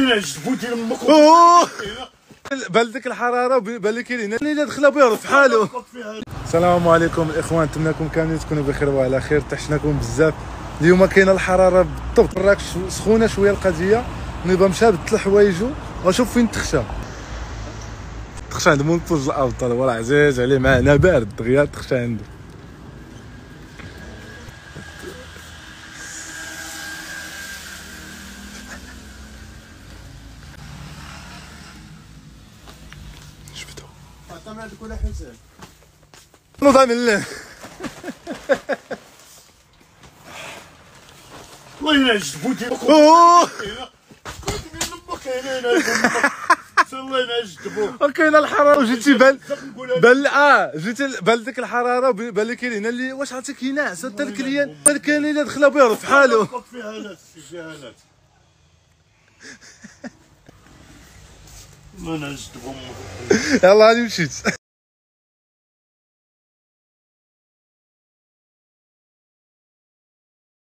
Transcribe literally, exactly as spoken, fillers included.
والله نعجبو ديال امك. بان لك الحراره بان لك هنا اللي دخل بيرد في حاله. السلام عليكم الاخوان، نتمنىكم كاملين تكونوا بخير وعلى خير. تحشناكم بزاف. اليوم كاينه الحراره بالضبط مراكش سخونه شويه القضيه. نبغى نمشى بدل حوايجو واشوف فين تخشى. تخشى عند منتج الابطال والله عزيز عليه معنا بارد دغيا تخشى عنده. شفتو عطانا هذيك ولا حسين نظام الله. والله نعجبو ديال امك. والله نعجبو. كاينه الحراره وجيتي بان بان اه جيتي بان لك الحراره بان لك هنا اللي واش عرفتك ينعس حتى الكليان كاين اللي دخل بيرد في حاله. فيها هالات فيها هالات. ما نعجبو امك. يلاه راني مشيت.